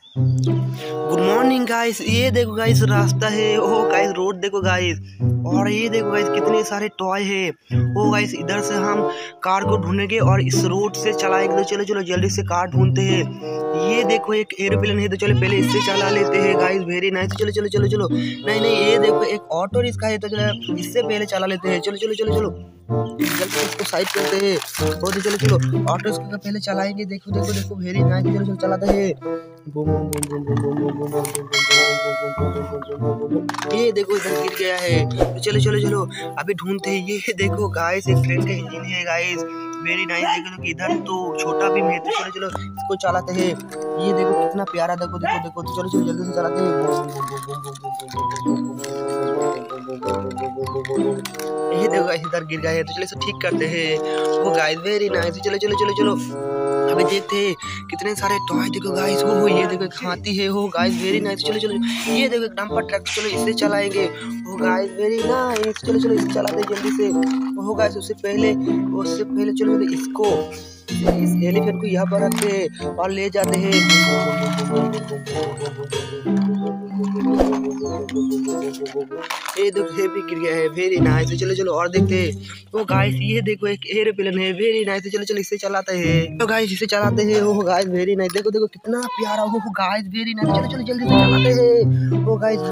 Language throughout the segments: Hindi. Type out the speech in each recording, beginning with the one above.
Good morning guys. ये देखो गाइस रास्ता है। ओ गाइस रोड देखो गाइस। और ये देखो गाइस कितने सारे टॉय है। ओ गाइस इधर से हम कार को ढूंढेंगे और इस रोड से चलाएंगे। तो चलो चलो जल्दी से कार ढूंढते हैं। ये देखो एक एरोप्लेन है, तो चलो पहले इससे चला लेते हैं गाइस। Very nice. चलो चलो चलो चलो। नहीं नहीं, ये देखो एक ऑटो रिक्शा है, तो चलो इससे पहले चला लेते हैं। चलो चलो चलो चलो जल्दी इसको साइड करते हैं। और चलो चलो ऑटो रिक्शा पहले चलाएंगे। देखो देखो देखो वेरी नाइस। चलो चलो चलाते हैं। Boom boom boom boom boom boom boom boom boom. ये देखो इधर गिर गया है। तो चलो चलो चलो अभी ढूंढते हैं। ये देखो गाइस एक ट्रेन का इंजन है गाइस। Very nice. देखो तो इधर तो छोटा भी है। तो चलो चलो इसको चलाते हैं। ये देखो कितना प्यारा। देखो देखो देखो। तो चलो चलो जल्दी से चलाते हैं। ये देखो गाइस इधर गिर गया है, तो चलो इसे ठीक करते हैं। वो गाइस वेरी नाइस। चलो चलो चलो चलो अभी देखते हैं कितने सारे टॉय। देखो गाइस हो ये देखो एक हाथी है। हो गाइस वेरी नाइस। चलो चलो ये देखो एक डंपर ट्रक। चलो इसे चलाएंगे। हो गाइस वेरी नाइस। चलो चलो इसे चलाते हैं जल्दी से। हो गाइस उससे पहले चलो इसको इस एलिफेंट को यहाँ पर रखते हैं और ले जाते हैं। ये देखो ये भी गिर गया है। Very nice. चलो चलो और देखते हैं। तो गाइस ये देखो एक एरोप्लेन है। Very nice. चलो चलो इसे चलाते हैं। तो गाइस इसे चलाते हैं। Oh guys very nice. देखो देखो कितना प्यारा। हो गाइस वेरी नाइस। चलो चलो जल्दी से चलाते हैं। ओ गाइस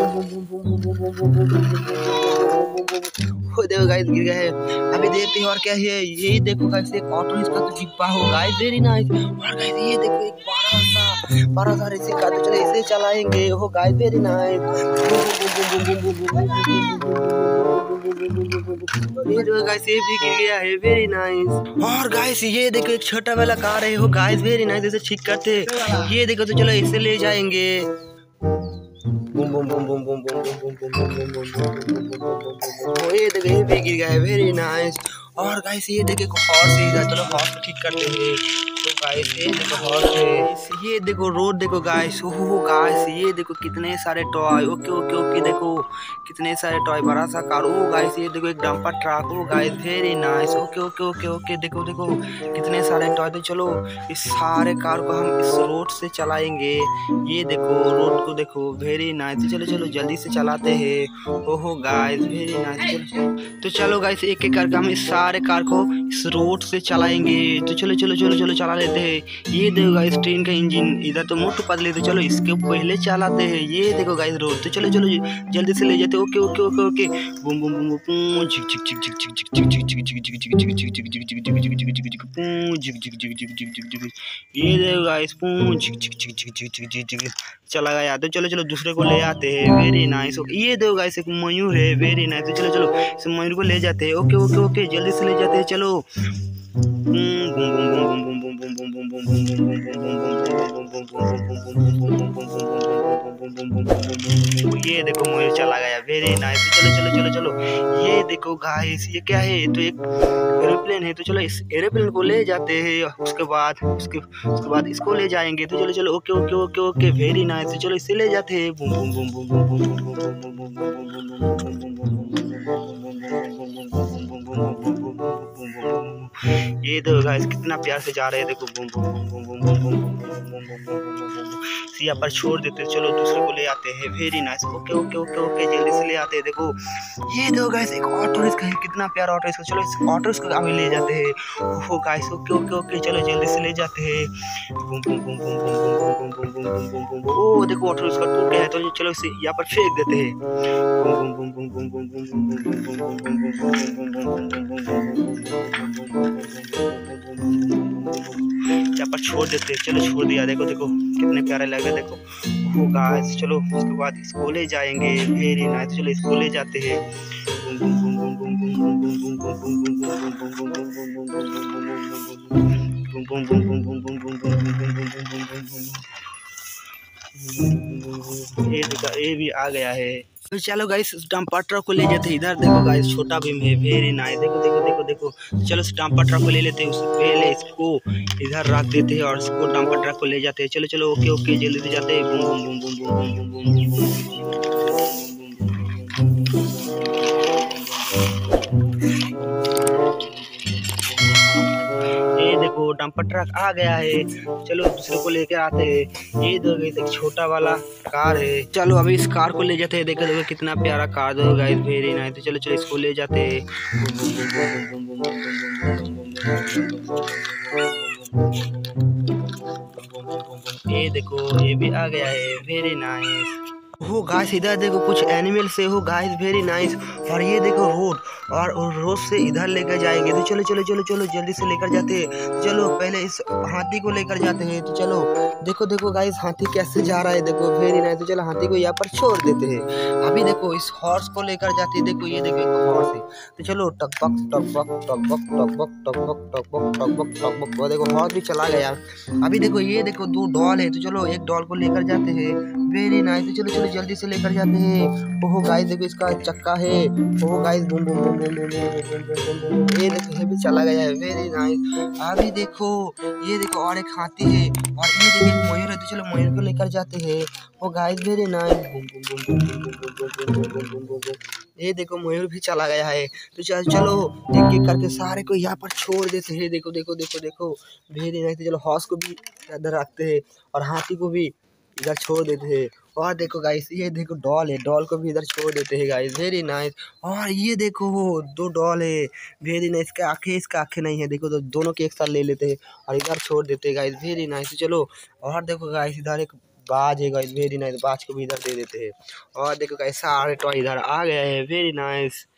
वो देखो गाइस गिर गया है। अभी देखते हैं और क्या है। ये देखो गाइस एक ऑटो रिक्शा का डिब्बा हो गाइस वेरी नाइस। और गाइस ये देखो एक बड़ा सा रेसिंग कार। तो चलो इसे चलाएंगे। हो गाइस वेरी नाइस। ये देखो गाइस ये भी गिर गया है। Very nice. और गाइस ये देखो एक छोटा वाला कार है। हो गाइस वेरी नाइस। इसे ठीक करते। ये देखो तो चलो इसे ले जाएंगे। Boom boom boom boom boom boom boom boom boom boom boom. ये देखो ये भी गिर गया है। Very nice. और गाइस ये देखो एक हॉर्स है। चलो हॉर्स को ठीक करते हैं। तो गाइस ये देखो हॉर्स है। ये देखो रोड देखो गाइस। ओहो गाइस ये देखो कितने सारे टॉय। ओके ओके ओके देखो कितने सारे टॉय। बड़ा सा कार। ओ गाइस ये देखो एक dumper truck. Oh guys very nice. Okay okay okay okay देखो देखो कितने सारे टॉय। तो चलो इस सारे कार को हम इस रोड से चलाएंगे। ये देखो रोड को देखो वेरी नाइस। चलो चलो जल्दी से चलाते हैं। ओहो गाइस वेरी नाइस। तो चलो गाइस एक एक करके हम इस सारे कार को इस रोड से चलाएंगे। तो चलो चलो चलो चलो चला लेते हैं। ये देखो गाइस ट्रेन का इंजन इधर तो मोटू पतले। तो चलो इसके पहले चलाते हैं। ये देखो गाइस रोड। तो चलो चलो जल्दी से ले जाते। Okay okay okay okay boom boom boom boom झिक झिक झिक झिक झिक झिक झिक झिक झिक झिक झिक झिक झिक झिक झिक झिक झिक झिक झिक पू झिक झिक झिक झिक झिक झिक झिक। ये देखो गाइस पू झिक झिक झिक झिक झिक झिक झिक झिक चला गया। तो चलो चलो दूसरे को ले आते हैं। Very nice. ये देखो गाइस एक मयूर है। Very nice. तो चलो चलो इस मयूर को ले जाते हैं। ओके ओके ओके जल्दी से ले जाते हैं। चलो ये देखो मयूर चला गया। Very nice. चलो चलो चलो चलो ये देखो गाइस ये क्या है। तो एक एरोप्लेन है। तो चलो इस एरोप्लेन को ले जाते हैं। उसके बाद इसको ले जाएंगे। तो चलो चलो okay okay okay okay very nice. चलो इसे ले जाते हैं। Boom boom boom boom boom boom boom boom ये देखो गाइस कितना प्यार से जा रहे हैं। देखो boom boom boom boom boom boom boom यहाँ पर छोड़ देते। चलो दूसरे को ले आते हैं। Very nice. Okay okay okay okay जल्दी से ले आते हैं। देखो ये देखो गाइस एक ऑटो रिक्शा है। कितना प्यारा ऑटो रिक्शा। चलो इस ऑटो रिक्शा को ले जाते हैं। ओहो गाइस ओके ओके ओके चलो जल्दी से ले जाते हैं। Boom boom boom boom boom boom boom boom boom boom boom boom. ओ देखो ऑटो रिक्शा टूट गया है। तो चलो इसे यहाँ पर फेंक देते हैं। Boom boom boom boom boom boom boom boom boom boom यहाँ पर छोड़ देते। चलो छोड़ दिया। देखो देखो कितने प्यारे लग रहे। देखो हो गाइस चलो उसके बाद इसको ले जाएंगे। Very nice. चलो इसको ले जाते हैं। ये भी आ गया है। तो चलो गाइस डंपर ट्रक को ले जाते हैं। इधर देखो गाइस छोटा भीम है। Very nice. देखो देखो देखो देखो चलो डंपर ट्रक को ले लेते हैं। उससे पहले इसको इधर रख देते हैं और इसको डंपर ट्रक को ले जाते हैं। चलो चलो ओके ओके जल्दी से जाते हैं। Boom boom boom boom boom boom boom boom. ये देखो डंपर ट्रक आ गया है। चलो दूसरे को लेकर आते हैं। ये देखो गाइस एक छोटा वाला कार है। चलो अभी इस कार को ले जाते हैं। देखो देखो कितना प्यारा कार दो गाइस, वेरी नाइस। तो चलो चलो इसको ले जाते हैं। ये देखो ये भी आ गया है, वेरी नाइस। हो गाइस इधर देखो कुछ एनिमल से हो गाइस, वेरी नाइस। और ये देखो रोड, और रोड से इधर लेकर जाएंगे। तो चलो चलो चलो चलो जल्दी से लेकर जाते हैं। चलो पहले इस हाथी को लेकर जाते हैं। तो चलो देखो देखो गाइस हाथी कैसे जा रहा है, देखो वेरी नाइस। तो चलो हाथी को यहाँ पर छोड़ देते हैं। अभी देखो इस हॉर्स को लेकर जाते हैं। देखो ये देखो एक हॉर्स है। तो चलो टकबक टकबक टकबक टकबक टकबक टकबक टकबक टकबक। वो देखो हॉर्स भी चला गया। अभी देखो ये देखो दो डॉल है। तो चलो एक डॉल को लेकर जाते हैं, वेरी नाइस। तो चलो चलो जल्दी से लेकर जाते हैं। ओहो गाइस देखो इसका चक्का है। ओहो guys boom boom boom boom boom boom boom boom. ये देखो ये भी चला गया है, वेरी नाइस। अभी देखो ये देखो और एक हाथी है, और ये देखो एक मयूर है। तो चलो मयूर को लेकर जाते हैं। Oh guys very nice. Boom boom boom boom boom boom boom boom boom boom boom. ये देखो मयूर भी चला गया है। तो चलो एक एक करके सारे को यहाँ पर छोड़ देते हैं। देखो देखो देखो देखो वेरी नाइस। तो चलो हॉर्स को भी इधर रखते हैं, और हाथी को भी इधर छोड़ देते हैं। और देखो गाइस ये देखो डॉल है, डॉल को भी इधर छोड़ देते हैं गाइस, वेरी नाइस। और ये देखो दो डॉल है, वेरी नाइस। इसका आंखें नहीं है। देखो तो दोनों के एक साथ ले लेते हैं और इधर छोड़ देते हैं गाइस, वेरी नाइस। चलो और देखो गाइस इधर एक बाज है गाइस, वेरी नाइस। बाज को भी इधर दे देते हैं। और देखो गाइस सारे टॉय इधर आ गए हैं, वेरी नाइस।